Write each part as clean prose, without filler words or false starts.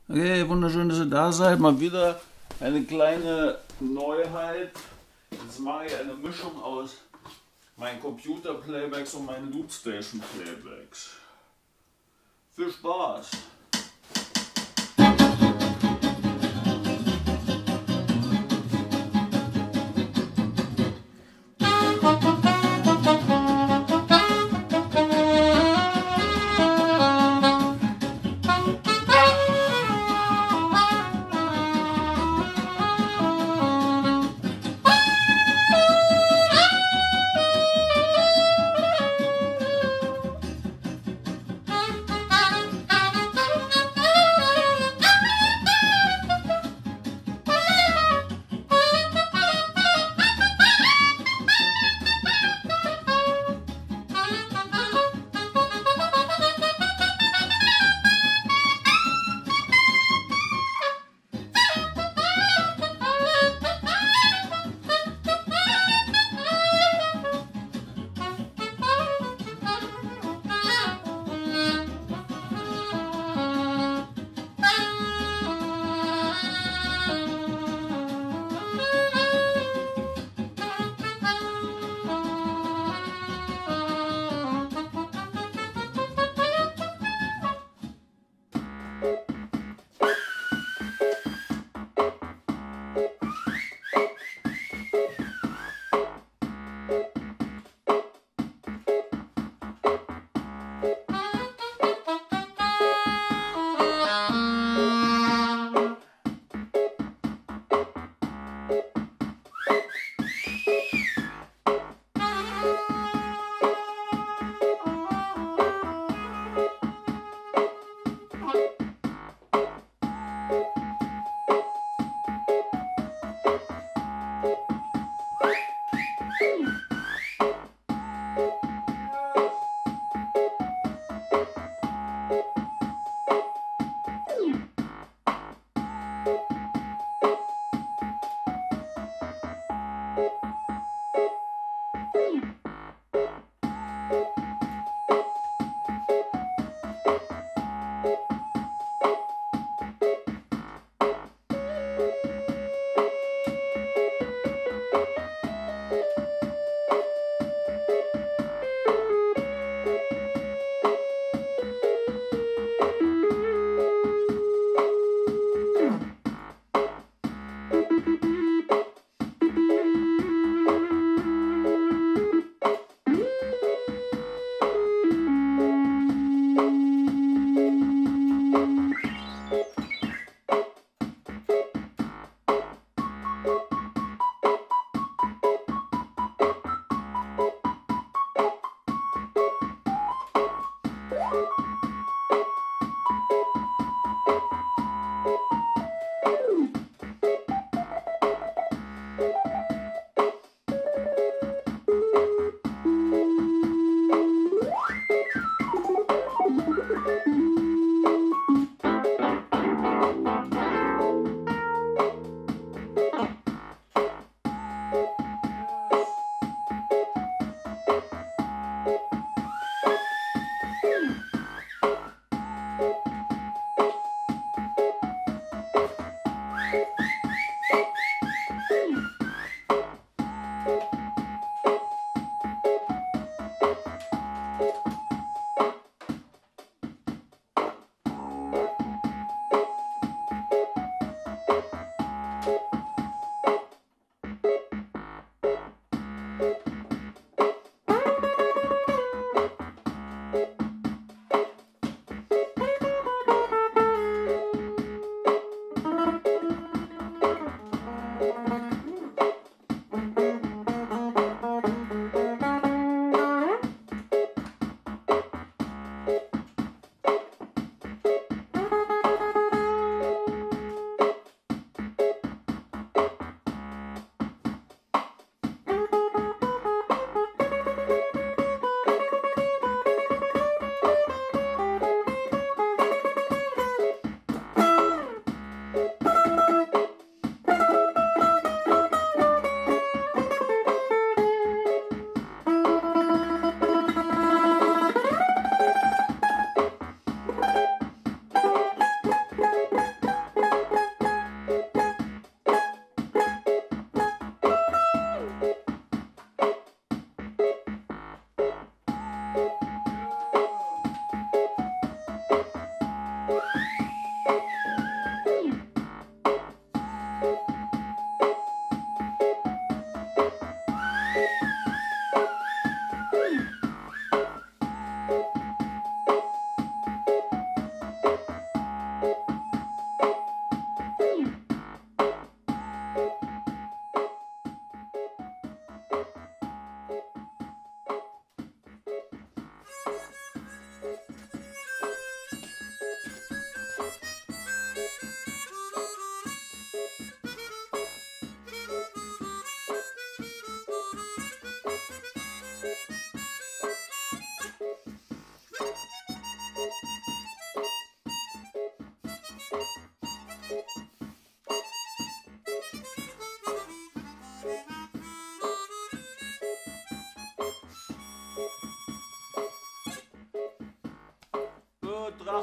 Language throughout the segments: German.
Okay, wunderschön, dass ihr da seid. Mal wieder eine kleine Neuheit. Jetzt mache ich eine Mischung aus meinen Computer-Playbacks und meinen Loopstation-Playbacks. Viel Spaß!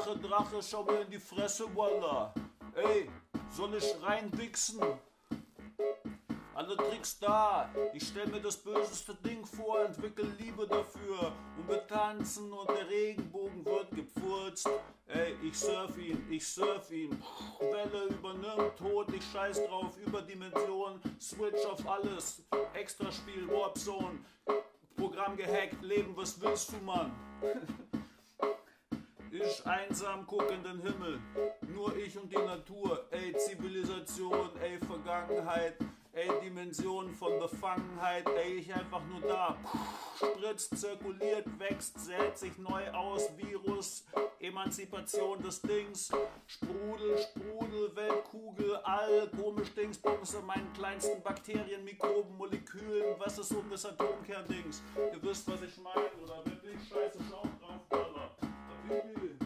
Drache, schau mir in die Fresse, Wallah. Ey, soll ich reinwichsen? Alle Tricks da, ich stell mir das böseste Ding vor, entwickel Liebe dafür und wir tanzen und der Regenbogen wird gepfurzt. Ey, ich surf ihn, Welle übernimmt Tod, ich scheiß drauf, Überdimension, Switch auf alles, Extraspiel, Warpzone, Programm gehackt, Leben, was willst du, Mann? Ich einsam guck in den Himmel, nur ich und die Natur, ey Zivilisation, ey Vergangenheit, ey Dimension von Befangenheit, ey ich einfach nur da, spritzt, zirkuliert, wächst, sät sich neu aus, Virus, Emanzipation des Dings, Sprudel, Weltkugel, all, komisch Dingsbums in meinen kleinsten Bakterien, Mikroben, Molekülen, was ist um das Atomkerndings, ihr wisst was ich meine, oder wenn ich scheiße Schau drauf, Alter. Habibi.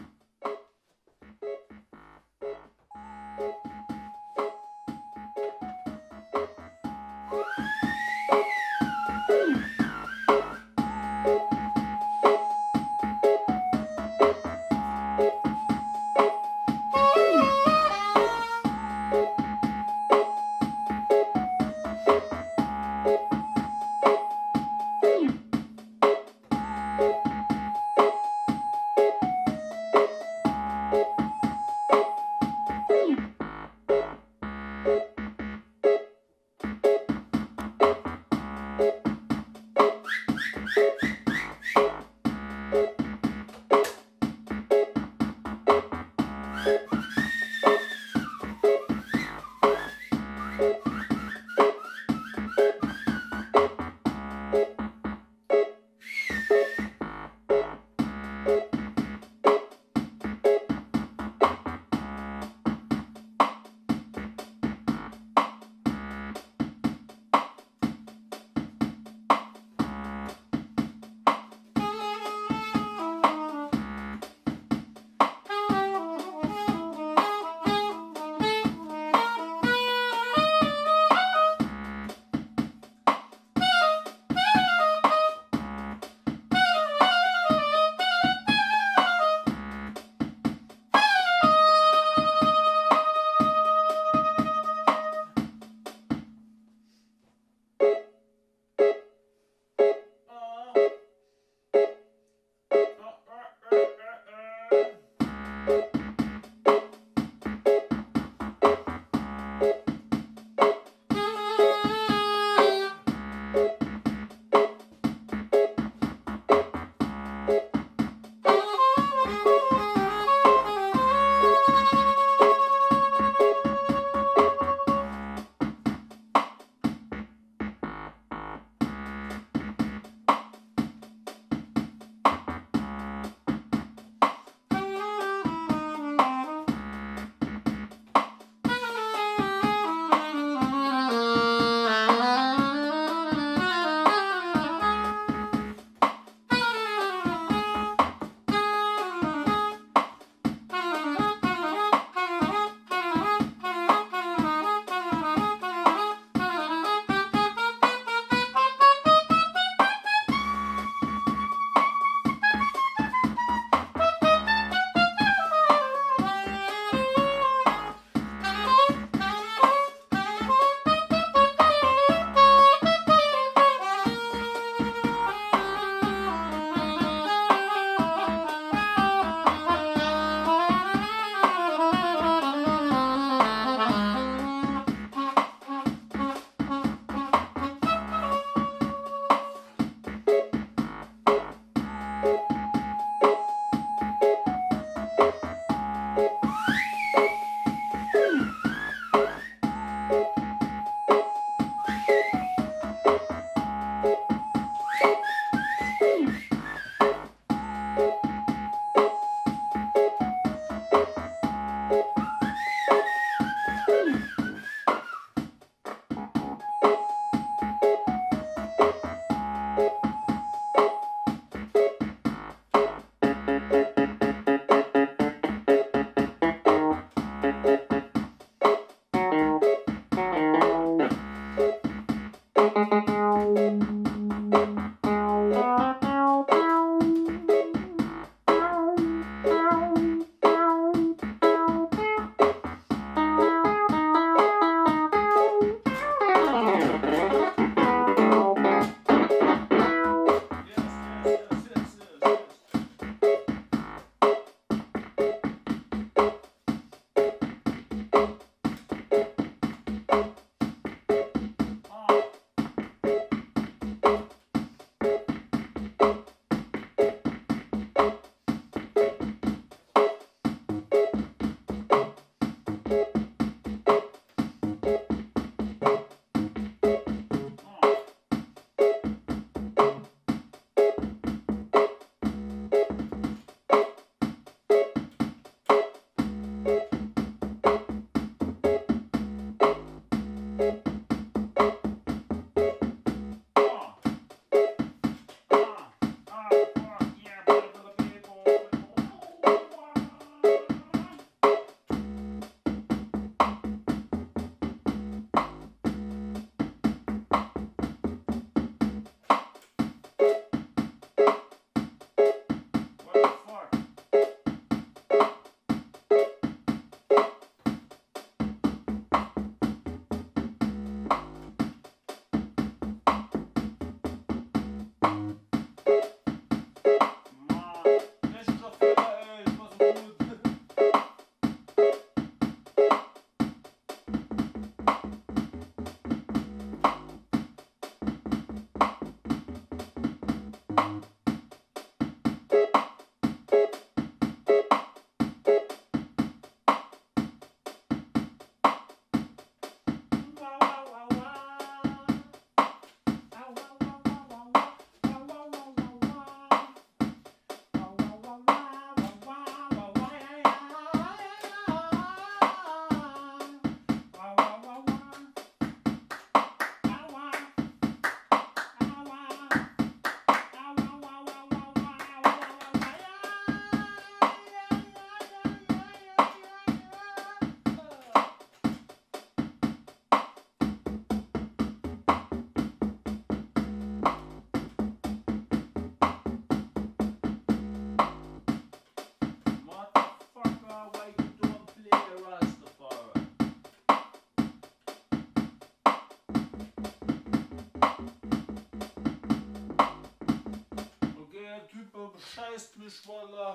Scheißt mich, Wallah.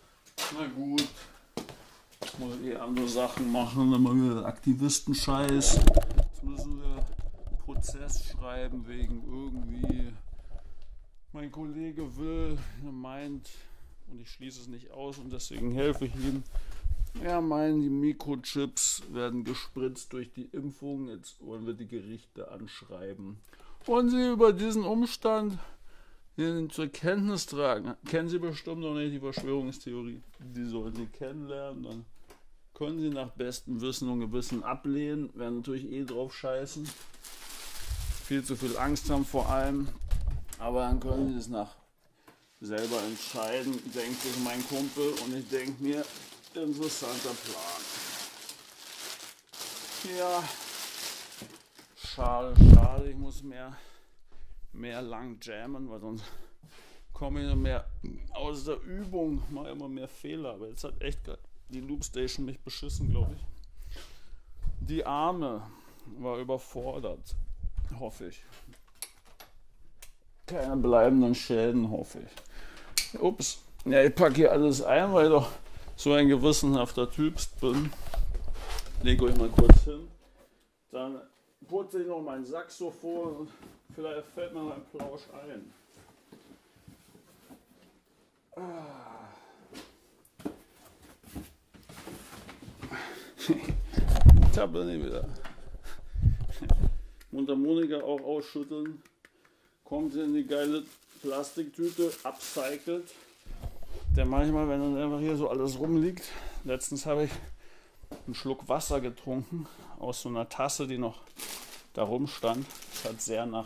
Na gut. Jetzt muss ich andere Sachen machen, dann mal wieder Aktivistenscheiß. Jetzt müssen wir Prozess schreiben wegen irgendwie. Mein Kollege will, er meint, und ich schließe es nicht aus und deswegen helfe ich ihm. Er meint, die Mikrochips werden gespritzt durch die Impfung. Jetzt wollen wir die Gerichte anschreiben. Wollen Sie über diesen Umstand zur Kenntnis tragen? Kennen Sie bestimmt noch nicht die Verschwörungstheorie. Die sollen Sie kennenlernen. Dann können Sie nach bestem Wissen und Gewissen ablehnen. Werden natürlich drauf scheißen. Viel zu viel Angst haben vor allem. Aber dann können Sie es nach selber entscheiden, denkt sich mein Kumpel. Und ich denke mir, interessanter Plan. Ja, schade, ich muss mehr lang jammen, weil sonst komme ich noch mehr aus der Übung, mache immer mehr Fehler. Aber jetzt hat echt die Loopstation mich beschissen, glaube ich. Die Arme war überfordert, hoffe ich. Keine bleibenden Schäden, hoffe ich. Ups, ja, ich packe hier alles ein, weil ich doch so ein gewissenhafter Typ bin. Lege euch mal kurz hin. Dann putze ich noch mein Saxophon und vielleicht fällt mir mein Plausch ein. Da bin ich wieder. Mundharmonika auch ausschütteln. Kommt in die geile Plastiktüte, upcycelt. Der manchmal, wenn dann einfach hier so alles rumliegt. Letztens habe ich einen Schluck Wasser getrunken aus so einer Tasse, die noch da rumstand. Es hat sehr nach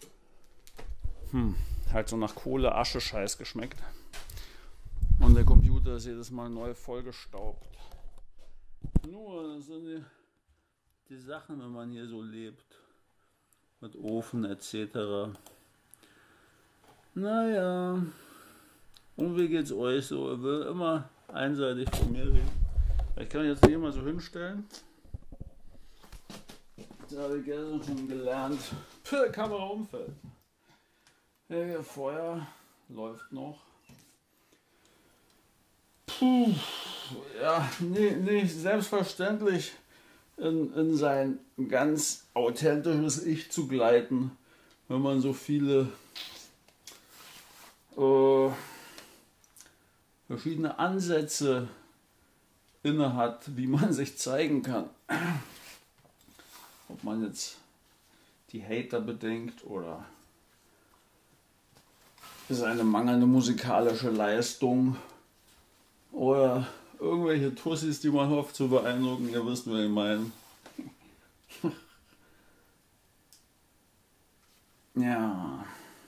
halt so nach Kohle, Asche, Scheiß geschmeckt. Und der Computer ist jedes Mal neu vollgestaubt. Nur, das sind die Sachen, wenn man hier so lebt. Mit Ofen etc. Naja. Und wie geht's euch so? Ich will immer einseitig von mir reden. Ich kann jetzt hier mal so hinstellen. Das habe ich gestern schon gelernt. Kamera umfällt. Ja, Feuer läuft noch. Puh. Ja, nicht selbstverständlich in sein ganz authentisches Ich zu gleiten, wenn man so viele verschiedene Ansätze inne hat, wie man sich zeigen kann. Ob man jetzt die Hater bedenkt oder ist eine mangelnde musikalische Leistung oder irgendwelche Tussis, die man hofft zu beeindrucken. Ihr wisst, wer ich meine. Ja.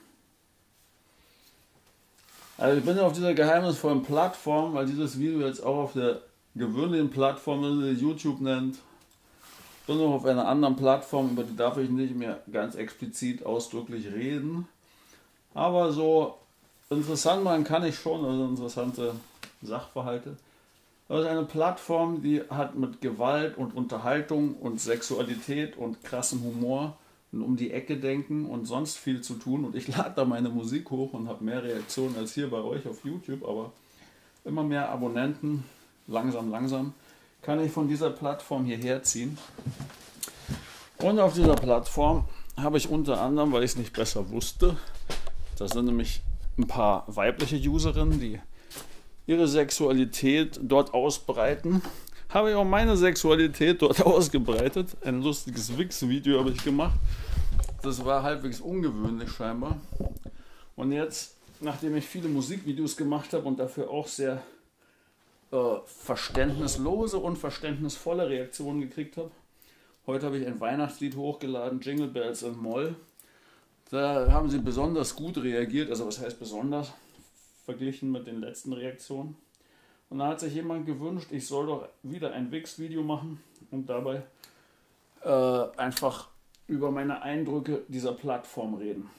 Also ich bin ja auf dieser geheimnisvollen Plattform, weil dieses Video jetzt auch auf der gewöhnlichen Plattform, wie sie YouTube nennt, bin noch auf einer anderen Plattform, über die darf ich nicht mehr ganz explizit ausdrücklich reden. Aber so interessant machen kann ich schon, also interessante Sachverhalte. Das ist eine Plattform, die hat mit Gewalt und Unterhaltung und Sexualität und krassem Humor und um die Ecke denken und sonst viel zu tun. Und ich lade da meine Musik hoch und habe mehr Reaktionen als hier bei euch auf YouTube, aber immer mehr Abonnenten, langsam, kann ich von dieser Plattform hierher ziehen. Und auf dieser Plattform habe ich unter anderem, weil ich es nicht besser wusste, das sind nämlich ein paar weibliche Userinnen, die ihre Sexualität dort ausbreiten, habe ich auch meine Sexualität dort ausgebreitet. Ein lustiges Wix-Video habe ich gemacht. Das war halbwegs ungewöhnlich scheinbar. Und jetzt, nachdem ich viele Musikvideos gemacht habe und dafür auch sehr verständnislose und verständnisvolle Reaktionen gekriegt habe, heute habe ich ein Weihnachtslied hochgeladen, Jingle Bells in Moll. Da haben sie besonders gut reagiert, also was heißt besonders, verglichen mit den letzten Reaktionen. Und da hat sich jemand gewünscht, ich soll doch wieder ein Wix-Video machen und dabei einfach über meine Eindrücke dieser Plattform reden.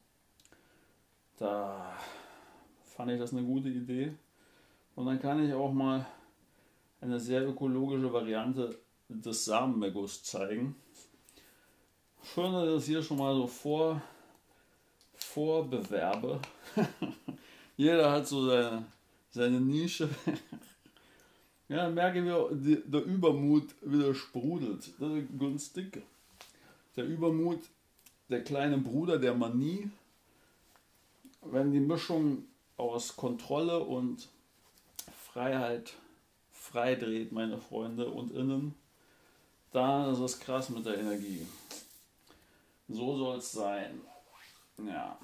Da fand ich das eine gute Idee. Und dann kann ich auch mal eine sehr ökologische Variante des Samenmeggos zeigen. Schön, dass ich das hier schon mal so vorbewerbe. Jeder hat so seine Nische. Ja, dann merke ich, wie der Übermut wieder sprudelt. Das ist günstig. Der Übermut, der kleine Bruder der Manie. Wenn die Mischung aus Kontrolle und Freiheit freidreht, meine Freunde und Innen, dann ist es krass mit der Energie. So soll es sein. Ja.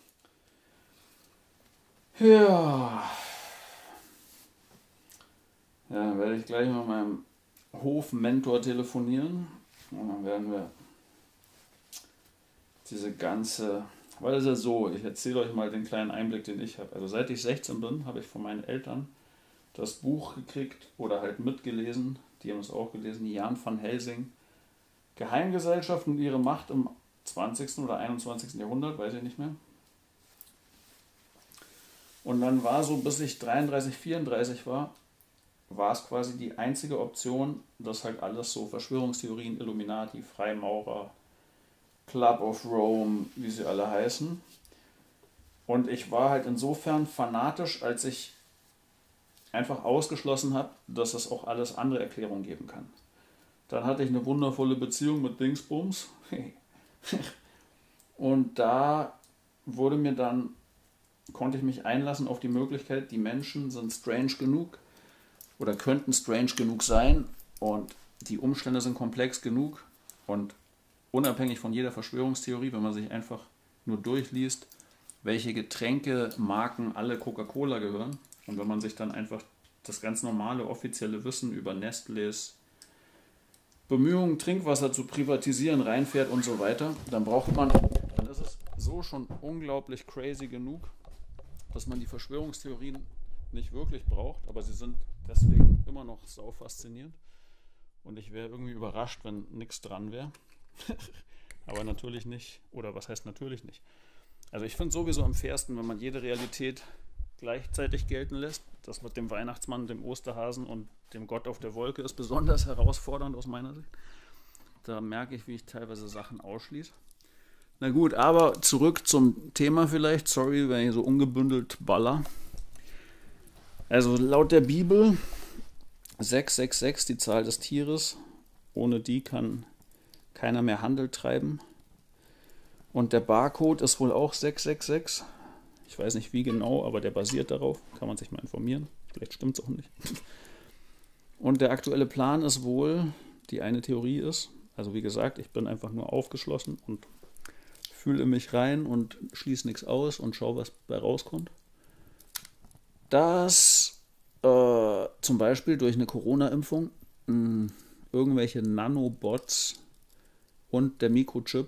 Ja. Ja, dann werde ich gleich mit meinem Hofmentor telefonieren und dann werden wir diese ganze, weil es ist ja so, ich erzähle euch mal den kleinen Einblick, den ich habe. Also seit ich 16 bin, habe ich von meinen Eltern das Buch gekriegt oder halt mitgelesen, die haben es auch gelesen, Jan van Helsing, Geheimgesellschaft und ihre Macht im 20. oder 21. Jahrhundert, weiß ich nicht mehr. Und dann war so, bis ich 33, 34 war es quasi die einzige Option, dass halt alles so Verschwörungstheorien, Illuminati, Freimaurer, Club of Rome, wie sie alle heißen. Und ich war halt insofern fanatisch, als ich einfach ausgeschlossen habe, dass es auch alles andere Erklärungen geben kann. Dann hatte ich eine wundervolle Beziehung mit Dingsbums. Und da konnte ich mich einlassen auf die Möglichkeit, die Menschen sind strange genug oder könnten strange genug sein und die Umstände sind komplex genug und unabhängig von jeder Verschwörungstheorie, wenn man sich einfach nur durchliest, welche Getränkemarken alle Coca-Cola gehören und wenn man sich dann einfach das ganz normale offizielle Wissen über Nestlés Bemühungen, Trinkwasser zu privatisieren, reinfährt und so weiter, dann ist es so schon unglaublich crazy genug, dass man die Verschwörungstheorien nicht wirklich braucht, aber sie sind deswegen immer noch sau faszinierend und ich wäre irgendwie überrascht, wenn nichts dran wäre. Aber natürlich nicht, oder was heißt natürlich nicht? Also ich finde sowieso am fairsten, wenn man jede Realität gleichzeitig gelten lässt. Das mit dem Weihnachtsmann, dem Osterhasen und dem Gott auf der Wolke ist besonders herausfordernd aus meiner Sicht. Da merke ich, wie ich teilweise Sachen ausschließe. Na gut, aber zurück zum Thema vielleicht. Sorry, wenn ich so ungebündelt baller. Also laut der Bibel 666, die Zahl des Tieres. Ohne die kann keiner mehr Handel treiben. Und der Barcode ist wohl auch 666. Ich weiß nicht wie genau, aber der basiert darauf. Kann man sich mal informieren. Vielleicht stimmt es auch nicht. Und der aktuelle Plan ist wohl, die eine Theorie ist, also wie gesagt, ich bin einfach nur aufgeschlossen und fühle mich rein und schließe nichts aus und schaue, was bei rauskommt, dass zum Beispiel durch eine Corona-Impfung irgendwelche Nanobots und der Mikrochip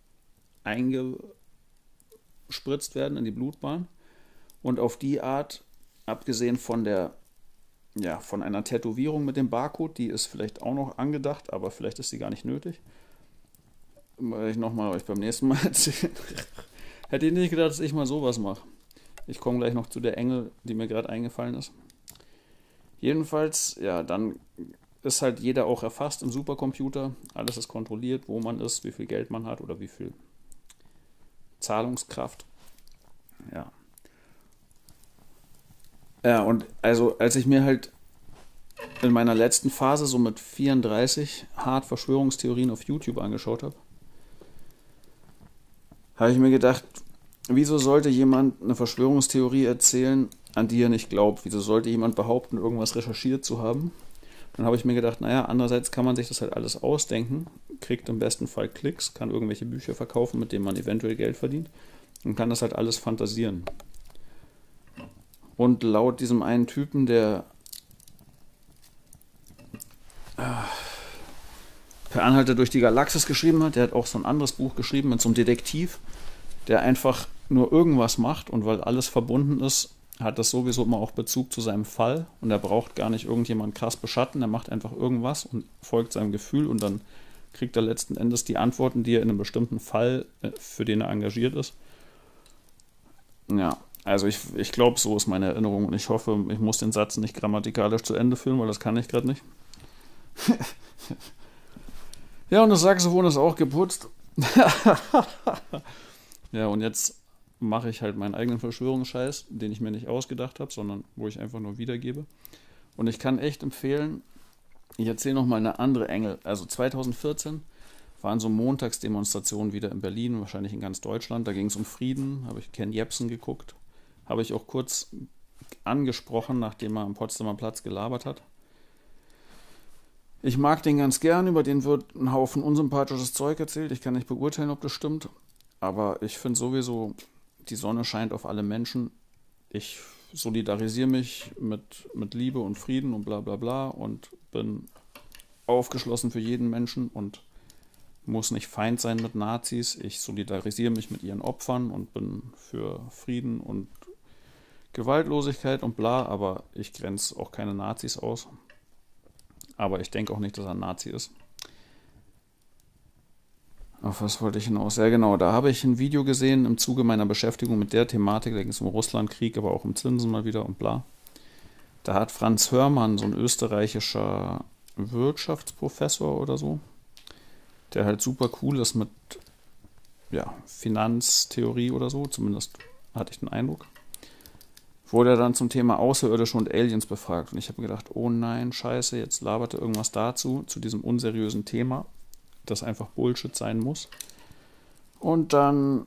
eingespritzt werden in die Blutbahn und auf die Art, abgesehen von von einer Tätowierung mit dem Barcode, die ist vielleicht auch noch angedacht, aber vielleicht ist sie gar nicht nötig. Werde ich nochmal euch beim nächsten Mal erzählen. Hätte ich nicht gedacht, dass ich mal sowas mache. Ich komme gleich noch zu der Engel, die mir gerade eingefallen ist. Jedenfalls, ja, dann ist halt jeder auch erfasst im Supercomputer. Alles ist kontrolliert, wo man ist, wie viel Geld man hat oder wie viel Zahlungskraft. Ja. Ja, und also als ich mir halt in meiner letzten Phase so mit 34 hart Verschwörungstheorien auf YouTube angeschaut habe, habe ich mir gedacht, wieso sollte jemand eine Verschwörungstheorie erzählen, an die er nicht glaubt? Wieso sollte jemand behaupten, irgendwas recherchiert zu haben? Dann habe ich mir gedacht, naja, andererseits kann man sich das halt alles ausdenken, kriegt im besten Fall Klicks, kann irgendwelche Bücher verkaufen, mit denen man eventuell Geld verdient und kann das halt alles fantasieren. Und laut diesem einen Typen, der Per Anhalter durch die Galaxis geschrieben hat, der hat auch so ein anderes Buch geschrieben mit so einem Detektiv, der einfach nur irgendwas macht und weil alles verbunden ist, hat das sowieso immer auch Bezug zu seinem Fall und er braucht gar nicht irgendjemand krass beschatten, er macht einfach irgendwas und folgt seinem Gefühl und dann kriegt er letzten Endes die Antworten, die er in einem bestimmten Fall, für den er engagiert ist. Ja, also ich glaube, so ist meine Erinnerung und ich hoffe, ich muss den Satz nicht grammatikalisch zu Ende führen, weil das kann ich gerade nicht. Ja, und das Saxophon ist auch geputzt. Ja, und jetzt mache ich halt meinen eigenen Verschwörungsscheiß, den ich mir nicht ausgedacht habe, sondern wo ich einfach nur wiedergebe. Und ich kann echt empfehlen, ich erzähle nochmal eine andere Engel. Also 2014 waren so Montagsdemonstrationen wieder in Berlin, wahrscheinlich in ganz Deutschland. Da ging es um Frieden, habe ich Ken Jebsen geguckt. Habe ich auch kurz angesprochen, nachdem er am Potsdamer Platz gelabert hat. Ich mag den ganz gern, über den wird ein Haufen unsympathisches Zeug erzählt. Ich kann nicht beurteilen, ob das stimmt. Aber ich finde sowieso, die Sonne scheint auf alle Menschen. Ich solidarisiere mich mit Liebe und Frieden und bla bla bla und bin aufgeschlossen für jeden Menschen und muss nicht Feind sein mit Nazis. Ich solidarisiere mich mit ihren Opfern und bin für Frieden und Gewaltlosigkeit und bla, aber ich grenze auch keine Nazis aus. Aber ich denke auch nicht, dass er ein Nazi ist. Auf was wollte ich hinaus? Ja genau, da habe ich ein Video gesehen im Zuge meiner Beschäftigung mit der Thematik, da ging es um Russlandkrieg, aber auch um Zinsen mal wieder und bla. Da hat Franz Hörmann, so ein österreichischer Wirtschaftsprofessor oder so, der halt super cool ist mit Finanztheorie oder so, zumindest hatte ich den Eindruck, wurde er dann zum Thema Außerirdische und Aliens befragt. Und ich habe gedacht, oh nein, scheiße, jetzt labert er irgendwas dazu, zu diesem unseriösen Thema, das einfach Bullshit sein muss. Und dann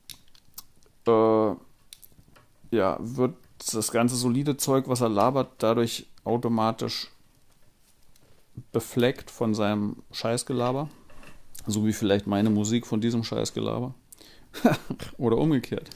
wird das ganze solide Zeug, was er labert, dadurch automatisch befleckt von seinem Scheißgelaber. So wie vielleicht meine Musik von diesem Scheißgelaber. Oder umgekehrt.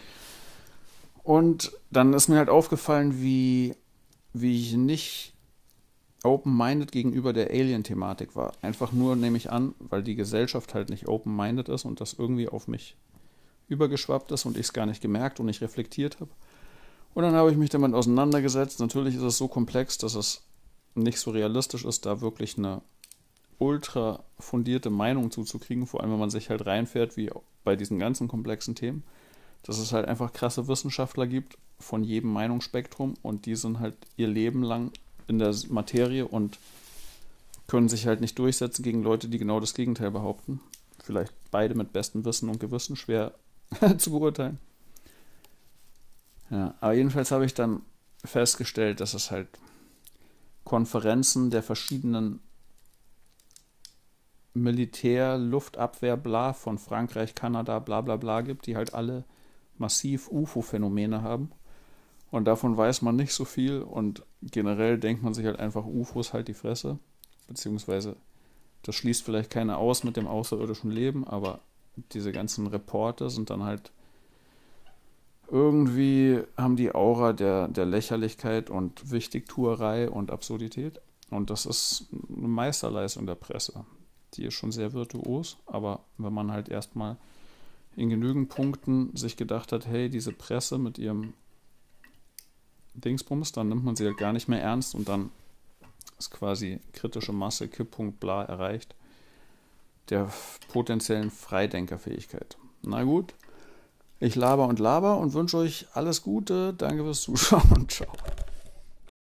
Und dann ist mir halt aufgefallen, wie ich nicht open-minded gegenüber der Alien-Thematik war. Einfach nur, nehme ich an, weil die Gesellschaft halt nicht open-minded ist und das irgendwie auf mich übergeschwappt ist und ich es gar nicht gemerkt und nicht reflektiert habe. Und dann habe ich mich damit auseinandergesetzt. Natürlich ist es so komplex, dass es nicht so realistisch ist, da wirklich eine ultra fundierte Meinung zuzukriegen, vor allem wenn man sich halt reinfährt, wie bei diesen ganzen komplexen Themen, dass es halt einfach krasse Wissenschaftler gibt von jedem Meinungsspektrum und die sind halt ihr Leben lang in der Materie und können sich halt nicht durchsetzen gegen Leute, die genau das Gegenteil behaupten. Vielleicht beide mit bestem Wissen und Gewissen, schwer zu beurteilen. Ja, aber jedenfalls habe ich dann festgestellt, dass es halt Konferenzen der verschiedenen Militär, Luftabwehr, bla von Frankreich, Kanada, bla bla bla gibt, die halt alle massiv UFO-Phänomene haben. Und davon weiß man nicht so viel und generell denkt man sich halt einfach, UFOs halt die Fresse. Beziehungsweise, das schließt vielleicht keiner aus mit dem außerirdischen Leben, aber diese ganzen Reporte sind dann halt irgendwie, haben die Aura der Lächerlichkeit und Wichtigtuerei und Absurdität. Und das ist eine Meisterleistung der Presse. Die ist schon sehr virtuos, aber wenn man halt erstmal in genügend Punkten sich gedacht hat, hey, diese Presse mit ihrem Dingsbums, dann nimmt man sie halt gar nicht mehr ernst und dann ist quasi kritische Masse, Kipppunkt, bla erreicht, der potenziellen Freidenkerfähigkeit. Na gut, ich laber und wünsche euch alles Gute, danke fürs Zuschauen und ciao.